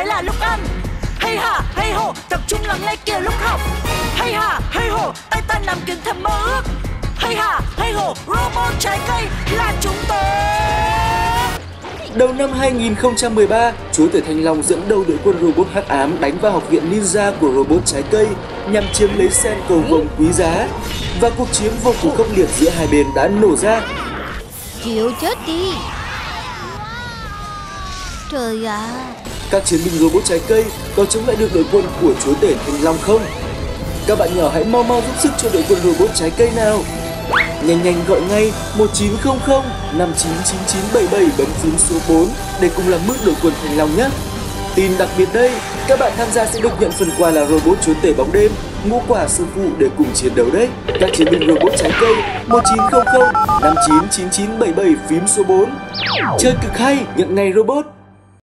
phải là lúc ăn. Hay hà, hay hồ, tập trung lắng nghe kia lúc học. Hay hà, hay hồ, tay ta nằm kín thầm mơ ước. Hay hà, hay hồ, robot trái cây là chúng tôi. Đầu năm 2013, Chúa Tể Thanh Long dẫn đầu đội quân robot hắc ám đánh vào học viện ninja của robot trái cây nhằm chiếm lấy sen cầu vồng quý giá. Và cuộc chiến vô cùng khốc liệt giữa hai bên đã nổ ra. Chịu chết đi. Trời ạ. Các chiến binh robot trái cây có chống lại được đội quân của Chúa Tể Thanh Long không? Các bạn nhỏ hãy mau mau giúp sức cho đội quân robot trái cây nào. Nhanh nhanh gọi ngay 1900 599977 bấm phím số 4 để cùng làm bước đội quân Thanh Long nhé. Tin đặc biệt đây, các bạn tham gia sẽ được nhận phần quà là robot Chúa Tể bóng đêm, ngũ quả sư phụ để cùng chiến đấu đấy. Các chiến binh robot trái cây 1900 599977 phím số 4. Chơi cực hay, nhận ngay robot.